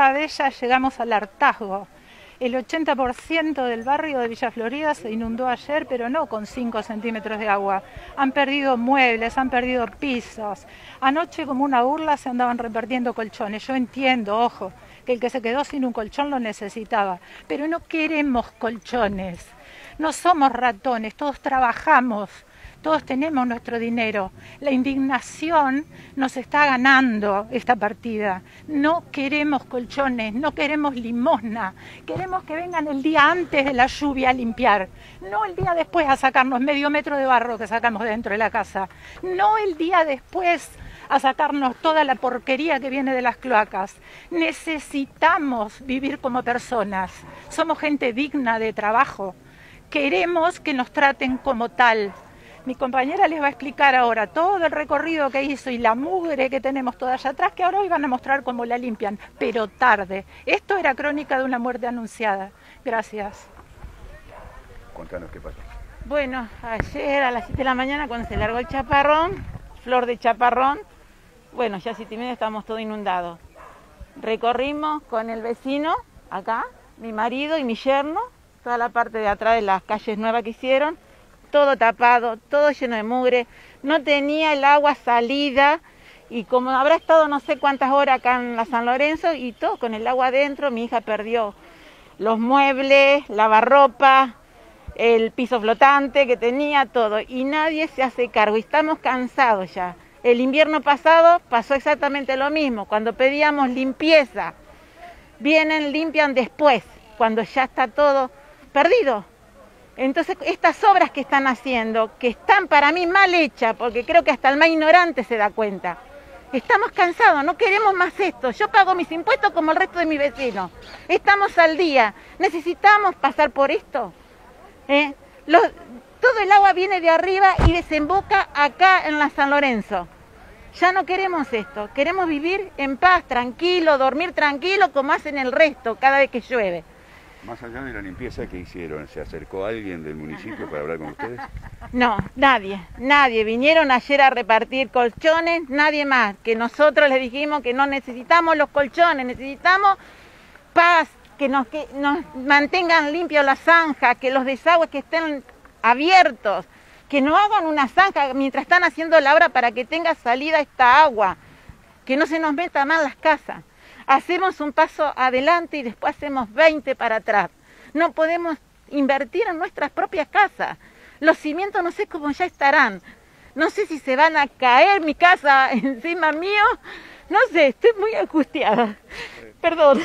Villa Bella llegamos al hartazgo. El 80% del barrio de Villa Florida se inundó ayer, pero no con 5 centímetros de agua. Han perdido muebles, han perdido pisos. Anoche, como una burla, se andaban repartiendo colchones. Yo entiendo, ojo, que el que se quedó sin un colchón lo necesitaba, pero no queremos colchones. No somos ratones, todos trabajamos. Todos tenemos nuestro dinero. La indignación nos está ganando esta partida. No queremos colchones, no queremos limosna. Queremos que vengan el día antes de la lluvia a limpiar. No el día después a sacarnos medio metro de barro que sacamos dentro de la casa. No el día después a sacarnos toda la porquería que viene de las cloacas. Necesitamos vivir como personas. Somos gente digna de trabajo. Queremos que nos traten como tal. Mi compañera les va a explicar ahora todo el recorrido que hizo y la mugre que tenemos toda allá atrás, que ahora hoy van a mostrar cómo la limpian, pero tarde. Esto era crónica de una muerte anunciada. Gracias. Contanos qué pasó. Bueno, ayer a las 7 de la mañana cuando se largó el chaparrón, flor de chaparrón, bueno, ya 7:30 estábamos todo inundados. Recorrimos con el vecino, acá, mi marido y mi yerno, toda la parte de atrás de las calles nuevas que hicieron, todo tapado, todo lleno de mugre, no tenía el agua salida y como habrá estado no sé cuántas horas acá en la San Lorenzo y todo con el agua adentro, mi hija perdió los muebles, lavarropa, el piso flotante que tenía, todo, y nadie se hace cargo y estamos cansados ya. El invierno pasado pasó exactamente lo mismo, cuando pedíamos limpieza, vienen, limpian después, cuando ya está todo perdido. Entonces, estas obras que están haciendo, que están para mí mal hechas, porque creo que hasta el más ignorante se da cuenta, estamos cansados, no queremos más esto. Yo pago mis impuestos como el resto de mis vecinos. Estamos al día, necesitamos pasar por esto. Todo el agua viene de arriba y desemboca acá en la San Lorenzo. Ya no queremos esto, queremos vivir en paz, tranquilo, dormir tranquilo como hacen el resto cada vez que llueve. Más allá de la limpieza que hicieron, ¿se acercó alguien del municipio para hablar con ustedes? No, nadie. Vinieron ayer a repartir colchones, nadie más. Que nosotros les dijimos que no necesitamos los colchones, necesitamos paz, que nos mantengan limpios las zanjas, que los desagües que estén abiertos, que no hagan una zanja mientras están haciendo la obra para que tenga salida esta agua, que no se nos meta mal las casas. Hacemos un paso adelante y después hacemos 20 para atrás. No podemos invertir en nuestras propias casas. Los cimientos no sé cómo ya estarán. No sé si se van a caer mi casa encima mío. No sé, estoy muy angustiada. Perdón.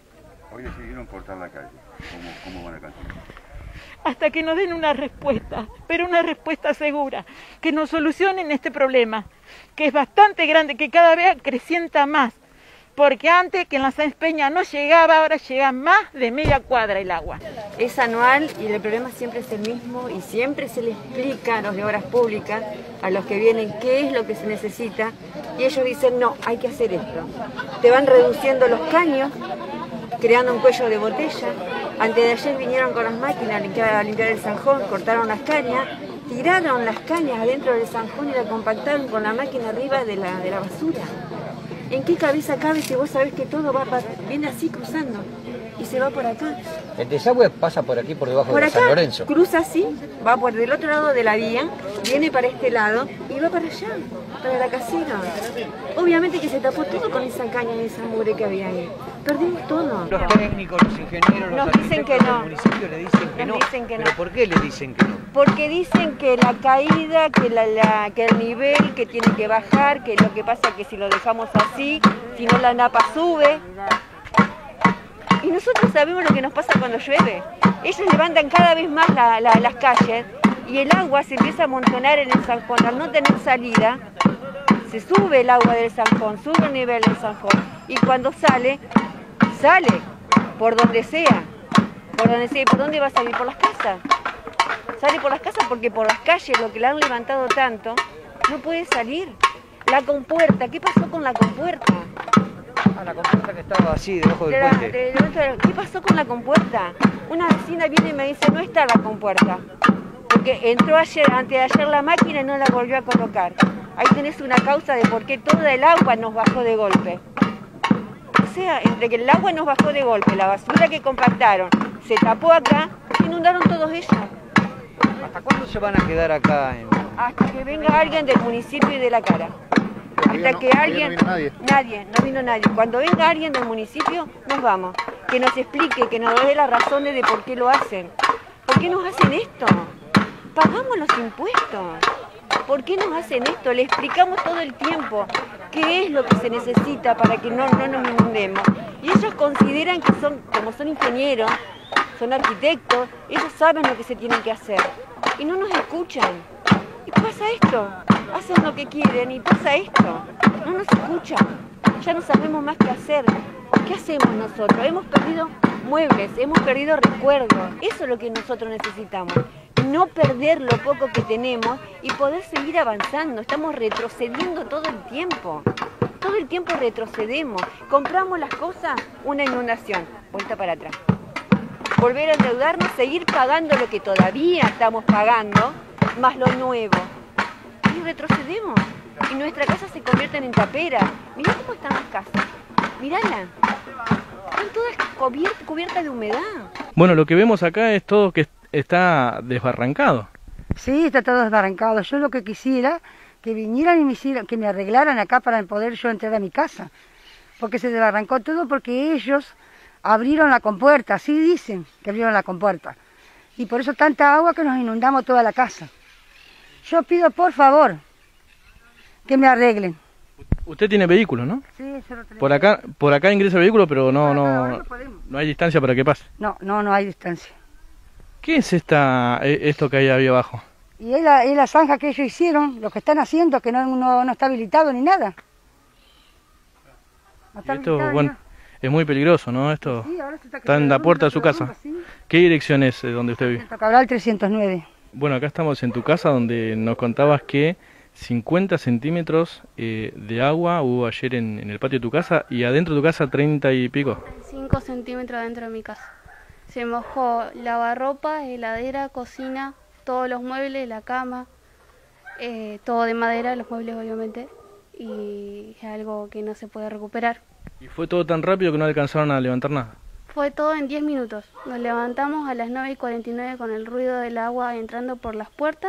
Hoy decidieron cortar la calle. ¿Cómo van a continuar? Hasta que nos den una respuesta, pero una respuesta segura, que nos solucionen este problema, que es bastante grande, que cada vez acrecienta más. Porque antes que en la Sáenz Peña no llegaba, ahora llega más de media cuadra el agua. Es anual y el problema siempre es el mismo y siempre se le explica a los de obras públicas, a los que vienen, qué es lo que se necesita y ellos dicen, no, hay que hacer esto. Te van reduciendo los caños, creando un cuello de botella. Antes de ayer vinieron con las máquinas a limpiar el zanjón, cortaron las cañas, tiraron las cañas adentro del zanjón y la compactaron con la máquina arriba de la basura. ¿En qué cabeza cabe si vos sabés que todo viene así cruzando y se va por acá? El desagüe pasa por aquí, por debajo de San Lorenzo. Cruza así, va por del otro lado de la vía, viene para este lado y va para allá, para la casera. Obviamente que se tapó todo con esa caña y esa mugre que había ahí. Perdimos todo. Los técnicos, los ingenieros, los arquitectos del municipio le dicen que no. ¿Pero por qué le dicen que no? Porque dicen que la caída, que el nivel que tiene que bajar, que lo que pasa es que si lo dejamos así, si no la napa sube. Y nosotros sabemos lo que nos pasa cuando llueve. Ellos levantan cada vez más las calles y el agua se empieza a amontonar en el zanjón. Al no tener salida, se sube el agua del zanjón, sube el nivel del zanjón. Y cuando sale por donde sea. ¿Por dónde va a salir? Por las casas. Sale por las casas porque por las calles, lo que le han levantado tanto, no puede salir. La compuerta, ¿qué pasó con la compuerta? La compuerta que estaba así, debajo del puente. ¿Qué pasó con la compuerta? Una vecina viene y me dice, no está la compuerta. Porque entró antes de ayer la máquina y no la volvió a colocar. Ahí tenés una causa de por qué toda el agua nos bajó de golpe. sea, entre que el agua nos bajó de golpe, la basura que compactaron, se tapó acá, inundaron todos ellos. ¿Hasta cuándo se van a quedar acá? Hasta que venga alguien del municipio y de la cara. Hasta que alguien... No vino nadie. No vino nadie. Cuando venga alguien del municipio, nos vamos. Que nos explique, que nos dé las razones de por qué lo hacen. ¿Por qué nos hacen esto? Pagamos los impuestos. ¿Por qué nos hacen esto? Le explicamos todo el tiempo qué es lo que se necesita para que no nos inundemos. Y ellos consideran que son, como son ingenieros, son arquitectos, ellos saben lo que se tiene que hacer. Y no nos escuchan. Y pasa esto. Hacen lo que quieren y pasa esto. No nos escuchan. Ya no sabemos más qué hacer. ¿Qué hacemos nosotros? Hemos perdido muebles, hemos perdido recuerdos. Eso es lo que nosotros necesitamos. No perder lo poco que tenemos y poder seguir avanzando. Estamos retrocediendo todo el tiempo. Todo el tiempo retrocedemos. Compramos las cosas, una inundación, vuelta para atrás. Volver a endeudarnos, seguir pagando lo que todavía estamos pagando, más lo nuevo. Y retrocedemos. Y nuestras casas se convierten en taperas. Mirá cómo están las casas. Mírala. Están todas cubiertas de humedad. Bueno, lo que vemos acá es todo que está desbarrancado. Sí, está todo desbarrancado. Yo lo que quisiera, que vinieran y que me arreglaran acá para poder yo entrar a mi casa. Porque se desbarrancó todo porque ellos abrieron la compuerta, así dicen que abrieron la compuerta. Y por eso tanta agua que nos inundamos toda la casa. Yo pido por favor que me arreglen. Usted tiene vehículo, ¿no? Sí, yo lo tengo. Por acá ingresa el vehículo, pero no hay distancia para que pase. No hay distancia. ¿Qué es esto que hay ahí abajo? Y es la zanja que ellos hicieron, lo que están haciendo, que no está habilitado ni nada. No está Esto, habilitado ni bueno, nada. Es muy peligroso, ¿no? Esto Sí, ahora se está en la puerta de su casa. Sí. ¿Qué dirección es donde usted vive? Cabral 309. Bueno, acá estamos en tu casa donde nos contabas que 50 centímetros de agua hubo ayer en el patio de tu casa y adentro de tu casa 30 y pico. 5 centímetros adentro de mi casa. Se mojó lavarropa, heladera, cocina, todos los muebles, la cama, todo de madera, los muebles obviamente, y es algo que no se puede recuperar. ¿Y fue todo tan rápido que no alcanzaron a levantar nada? Fue todo en 10 minutos. Nos levantamos a las 9:49 con el ruido del agua entrando por las puertas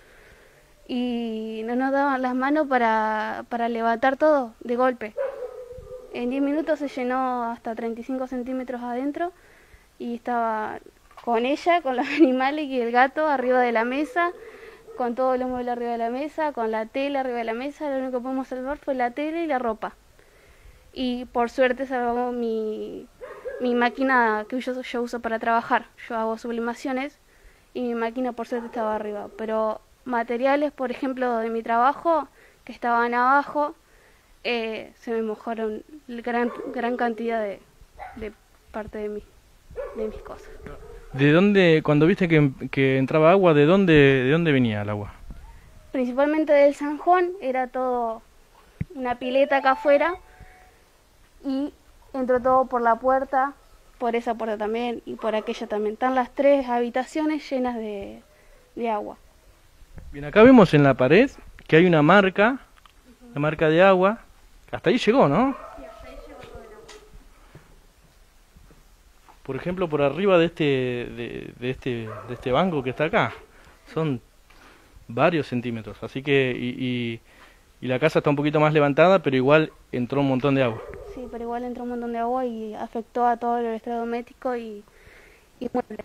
y no nos daban las manos para levantar todo de golpe. En 10 minutos se llenó hasta 35 centímetros adentro y estaba con ella, con los animales y el gato arriba de la mesa, con todos los muebles arriba de la mesa, con la tela arriba de la mesa. Lo único que pudimos salvar fue la tela y la ropa. Y por suerte salvamos mi máquina que yo uso para trabajar. Yo hago sublimaciones y mi máquina por suerte estaba arriba. Pero materiales, por ejemplo, de mi trabajo, que estaban abajo, se me mojaron gran cantidad de parte de mis cosas. ¿De dónde, cuando viste que entraba agua, de dónde venía el agua? Principalmente del San Juan, era todo una pileta acá afuera y entró todo por la puerta, por esa puerta también y por aquella también. Están las 3 habitaciones llenas de agua. Bien, acá vemos en la pared que hay una marca de agua. Hasta ahí llegó, ¿no? Sí, hasta ahí llegó todo el agua. Por ejemplo, por arriba de este banco que está acá, son varios centímetros. Así que, y la casa está un poquito más levantada, pero igual entró un montón de agua. Sí, pero igual entró un montón de agua y afectó a todo el electrodoméstico y muebles.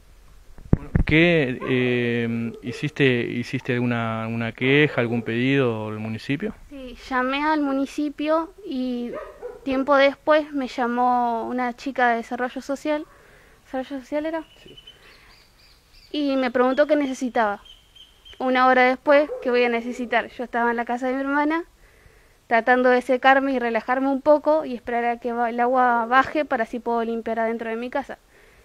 ¿Qué hiciste una queja, algún pedido al municipio? Sí, llamé al municipio y tiempo después me llamó una chica de Desarrollo Social. ¿Desarrollo Social era? Sí. Y me preguntó qué necesitaba. Una hora después, ¿qué voy a necesitar? Yo estaba en la casa de mi hermana tratando de secarme y relajarme un poco y esperar a que el agua baje para así puedo limpiar adentro de mi casa.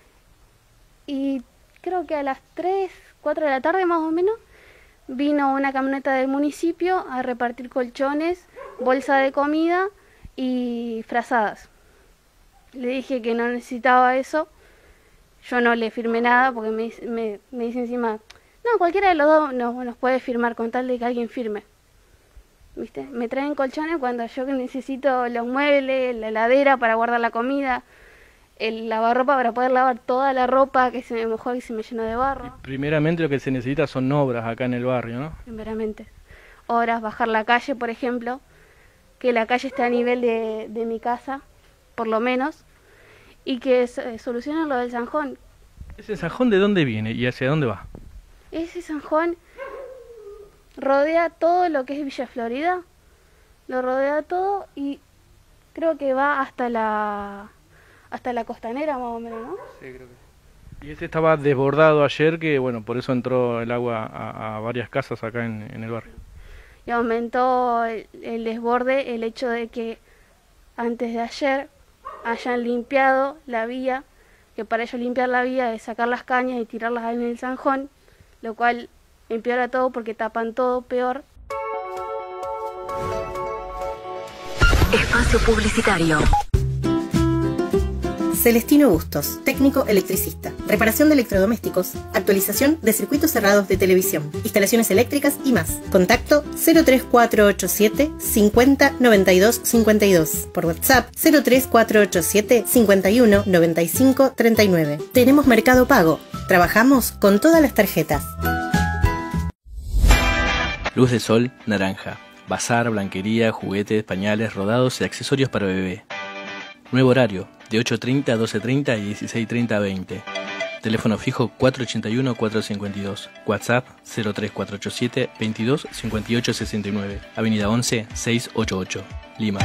Y creo que a las 3, 4 de la tarde más o menos vino una camioneta del municipio a repartir colchones, bolsa de comida y frazadas. Le dije que no necesitaba eso. Yo no le firmé nada porque me dice encima, no, cualquiera de los dos nos puede firmar con tal de que alguien firme. ¿viste? Me traen colchones cuando yo necesito los muebles, la heladera para guardar la comida, el lavarropa para poder lavar toda la ropa que se me mojó y se me llenó de barro. Primeramente lo que se necesita son obras acá en el barrio, ¿no? Primeramente. Obras, bajar la calle, por ejemplo, que la calle esté a nivel de mi casa, por lo menos, y que solucionen lo del zanjón. ¿Ese zanjón de dónde viene y hacia dónde va? Ese zanjón rodea todo lo que es Villa Florida, lo rodea todo y creo que va hasta la costanera más o menos, ¿no? Sí, creo que sí. Y ese estaba desbordado ayer, que bueno, por eso entró el agua a varias casas acá en el barrio. Y aumentó el desborde el hecho de que antes de ayer hayan limpiado la vía, que para ellos limpiar la vía es sacar las cañas y tirarlas en el zanjón, lo cual empeora todo porque tapan todo peor. Espacio publicitario. Celestino Bustos, técnico electricista, reparación de electrodomésticos, actualización de circuitos cerrados de televisión, instalaciones eléctricas y más. Contacto 03487 50 92 52. Por WhatsApp 03487 51 95 39. Tenemos Mercado Pago. Trabajamos con todas las tarjetas. Luz de Sol Naranja. Bazar, blanquería, juguetes, pañales, rodados y accesorios para bebé. Nuevo horario, de 8:30 a 12:30 y 16:30 a 20. Teléfono fijo 481-452. WhatsApp 03487 22 58 69. Avenida 11 688. Lima.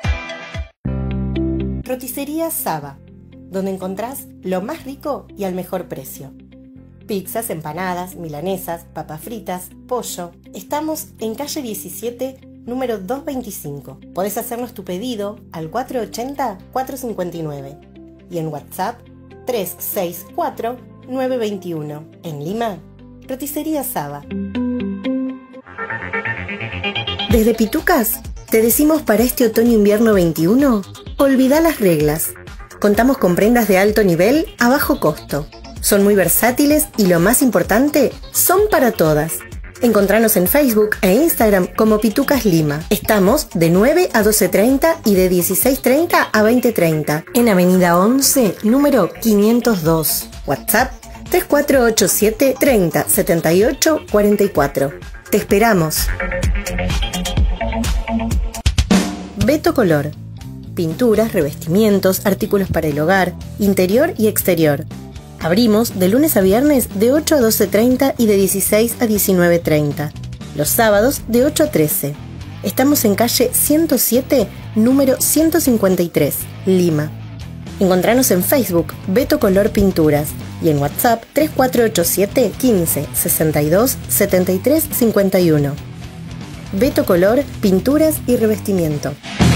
Roticería Saba, donde encontrás lo más rico y al mejor precio. Pizzas, empanadas, milanesas, papas fritas, pollo. Estamos en calle 17, número 225. Podés hacernos tu pedido al 480-459 y en WhatsApp 364-921. En Lima, Roticería Saba. Desde Pitucas, te decimos para este otoño-invierno 21, olvidá las reglas. Contamos con prendas de alto nivel a bajo costo. Son muy versátiles y lo más importante, son para todas. Encontranos en Facebook e Instagram como Pitucas Lima. Estamos de 9 a 12:30 y de 16:30 a 20:30 en Avenida 11, número 502. WhatsApp 3487 30 78 44. Te esperamos. Beto Color. Pinturas, revestimientos, artículos para el hogar, interior y exterior. Abrimos de lunes a viernes de 8 a 12:30 y de 16 a 19:30. Los sábados de 8 a 13. Estamos en calle 107, número 153, Lima. Encontranos en Facebook, Beto Color Pinturas, y en WhatsApp 3487 15 62 73 51. Beto Color, Pinturas y Revestimiento.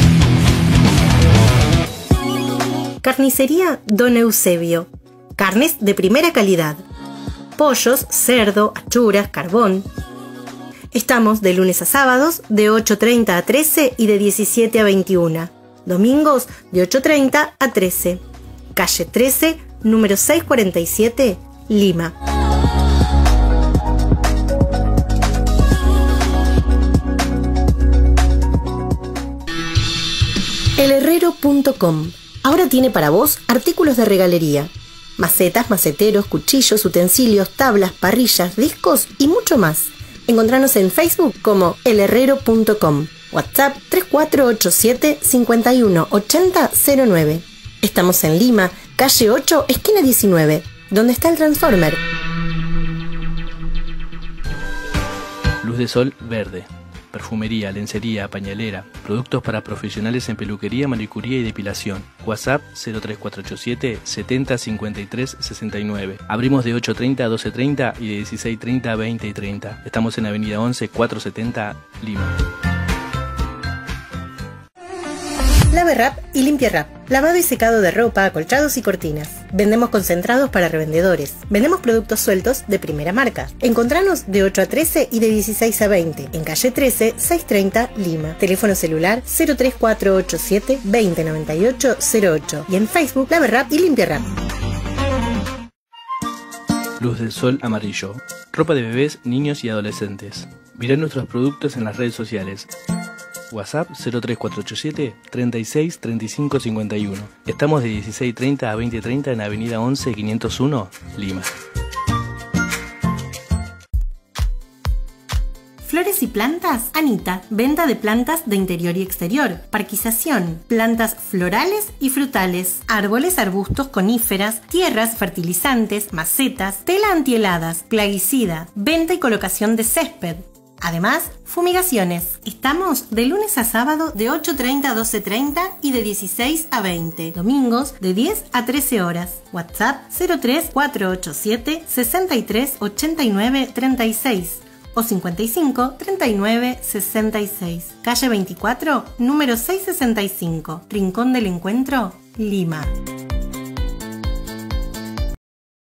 Carnicería Don Eusebio. Carnes de primera calidad. Pollos, cerdo, achuras, carbón. Estamos de lunes a sábados de 8:30 a 13 y de 17 a 21. Domingos de 8:30 a 13. Calle 13, número 647, Lima. Elherrero.com. Ahora tiene para vos artículos de regalería. Macetas, maceteros, cuchillos, utensilios, tablas, parrillas, discos y mucho más. Encontranos en Facebook como elherrero.com. WhatsApp 3487 51 80 09. Estamos en Lima, calle 8, esquina 19, donde está el Transformer. Luz de Sol Verde. Perfumería, lencería, pañalera, productos para profesionales en peluquería, manicuría y depilación. WhatsApp 03487 70 53 69. Abrimos de 8:30 a 12:30 y de 16:30 a 20:30. Estamos en Avenida 11 470, Lima. Lave Rap y Limpia Rap. Lavado y secado de ropa, acolchados y cortinas. Vendemos concentrados para revendedores. Vendemos productos sueltos de primera marca. Encontranos de 8 a 13 y de 16 a 20. En calle 13, 630, Lima. Teléfono celular 03487 2098 08. Y en Facebook, Lave Rap y Limpia Rap. Luz del Sol Amarillo. Ropa de bebés, niños y adolescentes. Mirá nuestros productos en las redes sociales. WhatsApp 03487 36 35 51. Estamos de 16:30 a 20:30 en Avenida 11 501, Lima. Flores y plantas, Anita. Venta de plantas de interior y exterior. Parquización. Plantas florales y frutales. Árboles, arbustos, coníferas. Tierras, fertilizantes, macetas. Tela antiheladas. Plaguicida. Venta y colocación de césped. Además, fumigaciones. Estamos de lunes a sábado de 8:30 a 12:30 y de 16 a 20. Domingos de 10 a 13 horas. WhatsApp 03487 63 89 36 o 55 39 66. Calle 24, número 665. Rincón del Encuentro, Lima.